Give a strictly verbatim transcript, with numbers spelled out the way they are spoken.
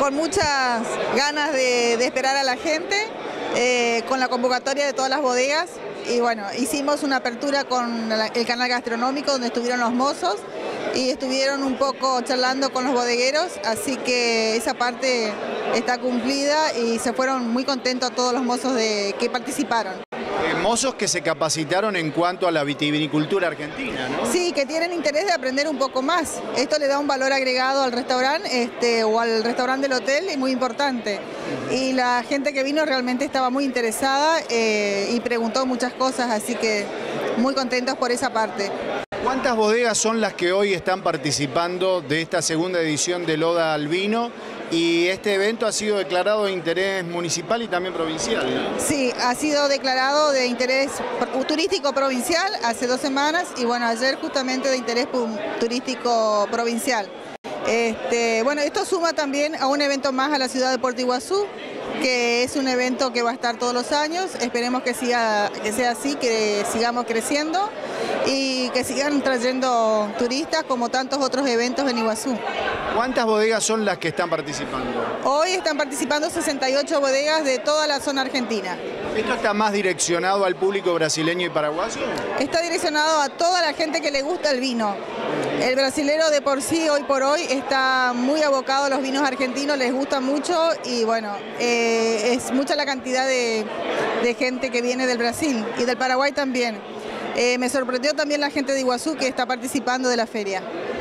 con muchas ganas de, de esperar a la gente, eh, con la convocatoria de todas las bodegas. Y bueno, hicimos una apertura con el canal gastronómico donde estuvieron los mozos y estuvieron un poco charlando con los bodegueros, así que esa parte está cumplida y se fueron muy contentos todos los mozos de, que participaron. Eh, mozos que se capacitaron en cuanto a la vitivinicultura argentina, ¿no? Sí, que tienen interés de aprender un poco más. Esto le da un valor agregado al restaurante este, o al restaurante del hotel, y muy importante. Y la gente que vino realmente estaba muy interesada eh, y preguntó muchas cosas, así que muy contentos por esa parte. ¿Cuántas bodegas son las que hoy están participando de esta segunda edición del Oda al Vino? Y este evento ha sido declarado de interés municipal y también provincial, ¿no? Sí, ha sido declarado de interés turístico provincial hace dos semanas y bueno, ayer justamente de interés turístico provincial. Este, bueno, esto suma también a un evento más a la ciudad de Puerto Iguazú, que es un evento que va a estar todos los años. Esperemos que, siga, que sea así, que sigamos creciendo y que sigan trayendo turistas como tantos otros eventos en Iguazú. ¿Cuántas bodegas son las que están participando? Hoy están participando sesenta y ocho bodegas de toda la zona argentina. ¿Esto está más direccionado al público brasileño y paraguayo? Está direccionado a toda la gente que le gusta el vino. El brasilero de por sí, hoy por hoy, está muy abocado a los vinos argentinos, les gusta mucho y bueno, eh, es mucha la cantidad de, de gente que viene del Brasil y del Paraguay también. Eh, me sorprendió también la gente de Iguazú que está participando de la feria.